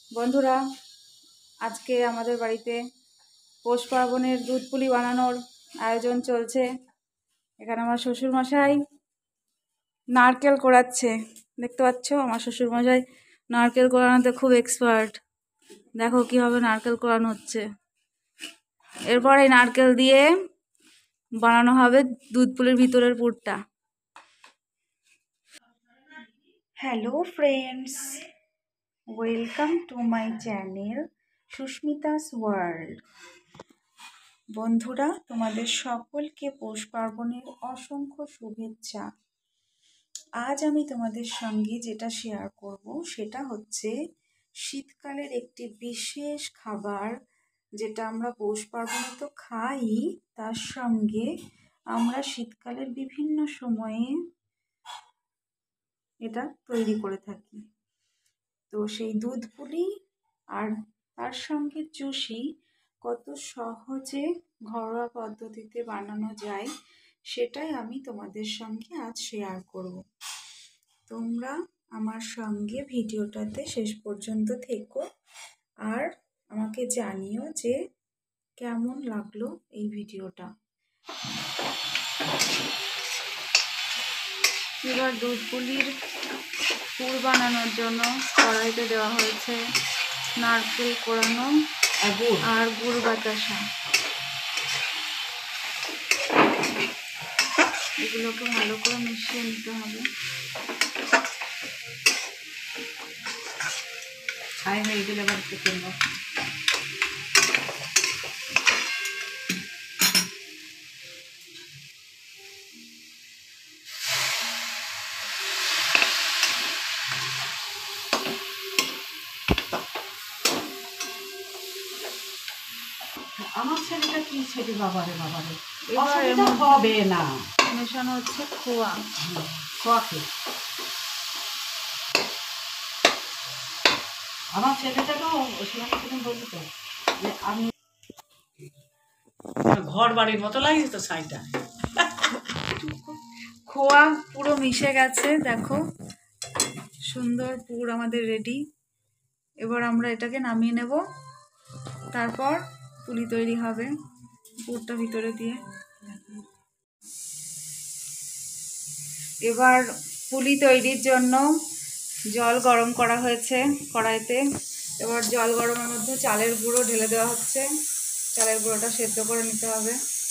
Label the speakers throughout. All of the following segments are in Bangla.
Speaker 1: বন্ধুরা, আজকে আমাদের বাড়িতে পৌষ পার্বণের দুধ পুলি বানানোর আয়োজন চলছে। এখানে আমার শ্বশুরমশাই নারকেল কোড়াচ্ছে। দেখতে পাচ্ছ, আমার শ্বশুরমশাই নারকেল কোড়ানোতে খুব এক্সপার্ট। দেখো কীভাবে নারকেল কোড়ানো হচ্ছে। এরপর এই নারকেল দিয়ে বানানো হবে দুধ পুলির ভিতরের পুরটা। Hello friends, welcome to my channel Susmita's world. বন্ধুরা, তোমাদের সকলকে পৌষ পার্বণের অসংখ্য শুভেচ্ছা। আজ আমি তোমাদের সঙ্গে যেটা শেয়ার করব সেটা হচ্ছে শীতকালের একটি বিশেষ খাবার, যেটা আমরা পৌষ পার্বণে তো খাই, তার সঙ্গে আমরা শীতকালের বিভিন্ন সময়ে এটা তৈরি করে থাকি। তো সেই দুধ পুলি আর তার সঙ্গে চুষি কত সহজে ঘরোয়া পদ্ধতিতে বানানো যায় সেটাই আমি তোমাদের সঙ্গে আজ শেয়ার করব। তোমরা আমার সঙ্গে ভিডিওটাতে শেষ পর্যন্ত থেকো আর আমাকে জানিও যে কেমন লাগলো এই ভিডিওটা। এবার দুধ পুলির পুর বানানোর জন্য কড়াইতে দেওয়া হয়েছে নারকেল কোড়ানো আর গুড় বাতাসা। এগুলোকে ভালো করে মিশিয়ে নিতে হবে। ছাই হয়ে গেলে আবার কিনবো।
Speaker 2: আমার ছেলেটা কি ছেলে, বাবারে বাবারে, অসুবিধা হবে না।
Speaker 1: মেশানো হচ্ছে খোয়া।
Speaker 2: খোয়াকে আমার ছেলেটাকেও সেখানে বলছি তো যে আমি ঘর বাড়ির মতো লাগছে তো ছাইটা।
Speaker 1: খোয়া পুরো মিশে গেছে, দেখো সুন্দর পুর আমাদের রেডি। এবার আমরা এটাকে নামিয়ে নেব, তারপর পুলি তৈরি হবে পুরটা ভিতরে দিয়ে। এবার পুলি তৈরির জন্য জল গরম করা হয়েছে কড়াইতে। এবার জল গরমের মধ্যে চালের গুঁড়ো ঢেলে দেওয়া হচ্ছে। চালের গুঁড়োটা সেদ্ধ করে নিতে হবে।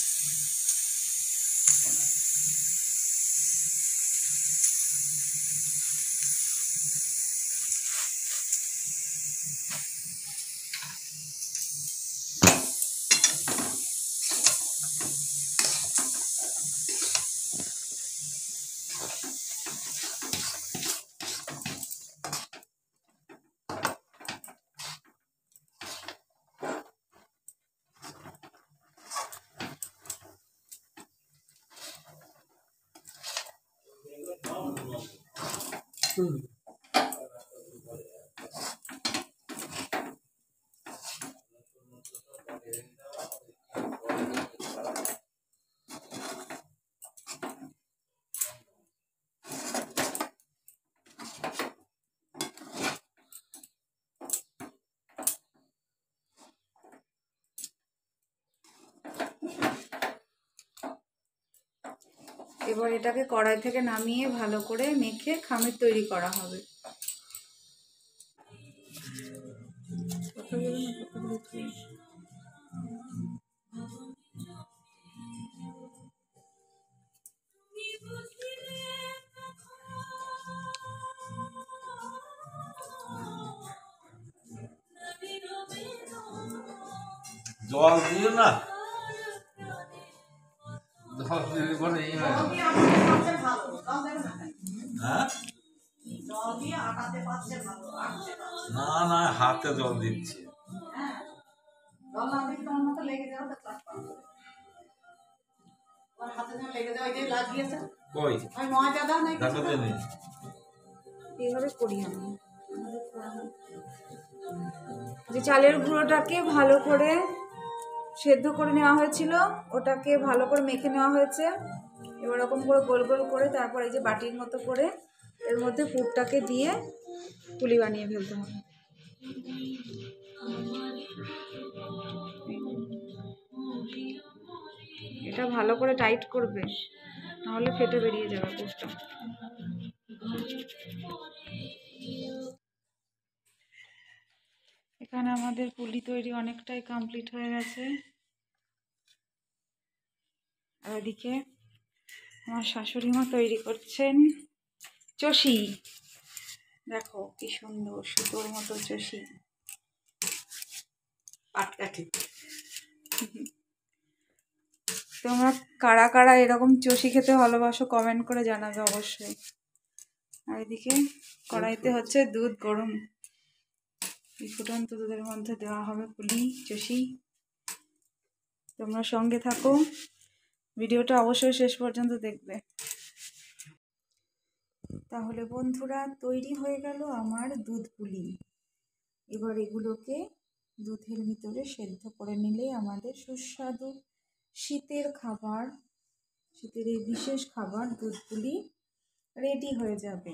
Speaker 1: এবার এটাকে কড়াই থেকে নামিয়ে ভালো করে মেখে খামির তৈরি করা হবে।
Speaker 3: জল দিও না, জল দিলে পরে না না হাতে জল দিচ্ছে।
Speaker 1: এইভাবে করি আমি। যে চালের গুঁড়োটাকে ভালো করে সেদ্ধ করে নেওয়া হয়েছিল, ওটাকে ভালো করে মেখে নেওয়া হয়েছে। এবার এরকম করে গোল গোল করে তারপর এই যে বাটির মতো করে এর মধ্যে পুরটাকে দিয়ে পুলি বানিয়ে ফেলতে হবে। এটা ভালো করে টাইট করবে, নাহলে ফেটে বেরিয়ে যাবে পুরটা। এখানে আমাদের পুলি তৈরি অনেকটাই কমপ্লিট হয়ে গেছে। আর ওদিকে আমার শাশুড়ি মা তৈরি করছেন চষি। দেখো কি সুন্দর সুতোর মতো চষি।
Speaker 2: পাটকাঠি।
Speaker 1: তোমরা কারা কারা এরকম চষি খেতে ভালোবাসো কমেন্ট করে জানাবে অবশ্যই। আর এদিকে কড়াইতে হচ্ছে দুধ গরম। এই ফুটন্ত দুধের মধ্যে দেওয়া হবে পুলি চষি। তোমরা সঙ্গে থাকো, ভিডিওটা অবশ্যই শেষ পর্যন্ত দেখবে। তাহলে বন্ধুরা, তৈরি হয়ে গেল আমার দুধ পুলি। এবার এগুলোকে দুধের ভিতরে সেদ্ধ করে নিলেই আমাদের সুস্বাদু শীতের খাবার, শীতের এই বিশেষ খাবার দুধ পুলি রেডি হয়ে যাবে।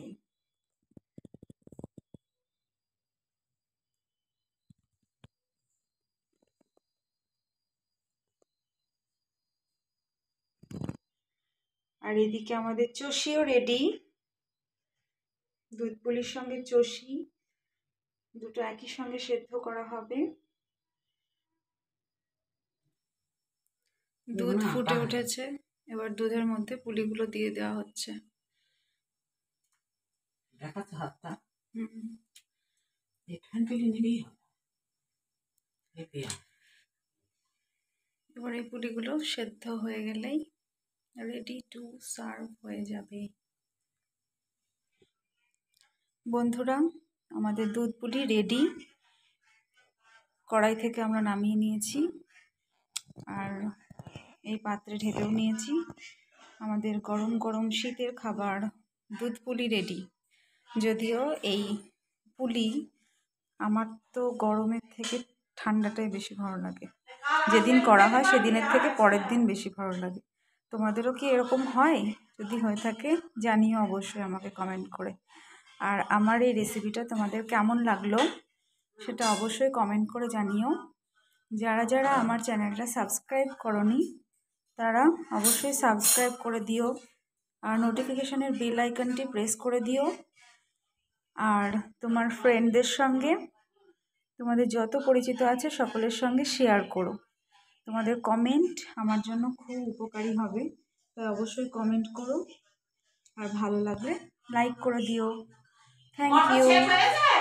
Speaker 1: আর এদিকে আমাদের চষিও রেডি। দুধ পুলির সঙ্গে চষি দুটো একই সঙ্গে সেদ্ধ করা হবে। দুধ ফুটে উঠেছে, এবার দুধের মধ্যে পুলিগুলো দিয়ে দেওয়া হচ্ছে।
Speaker 2: দেখাচ্ছে হাতটা।
Speaker 1: হুম,
Speaker 2: এখান থেকে নিবি।
Speaker 1: এবার এই পুলিগুলো সেদ্ধ হয়ে গেলেই রেডি টু সার্ভ হয়ে যাবে। বন্ধুরা, আমাদের দুধ পুলি রেডি। কড়াই থেকে আমরা নামিয়ে নিয়েছি আর এই পাত্রে ঢেলেও নিয়েছি। আমাদের গরম গরম শীতের খাবার দুধ পুলি রেডি। যদিও এই পুলি আমার তো গরমের থেকে ঠান্ডাটাই বেশি ভালো লাগে। যেদিন করা হয় সেদিনের থেকে পরের দিন বেশি ভালো লাগে। তোমাদেরও কি এরকম হয়? যদি হয়ে থাকে জানিও অবশ্যই আমাকে কমেন্ট করে। আর আমার এই রেসিপিটা তোমাদের কেমন লাগলো সেটা অবশ্যই কমেন্ট করে জানিও। যারা যারা আমার চ্যানেলটা সাবস্ক্রাইব করোনি তারা অবশ্যই সাবস্ক্রাইব করে দিও, আর নোটিফিকেশনের বেল আইকনটি প্রেস করে দিও। আর তোমার ফ্রেন্ডদের সঙ্গে, তোমাদের যত পরিচিত আছে সকলের সঙ্গে শেয়ার করো। তোমাদের কমেন্ট আমার জন্য খুব উপকারী হবে, তাই অবশ্যই কমেন্ট করো। আর ভালো লাগলে লাইক করে দিও। Thank you.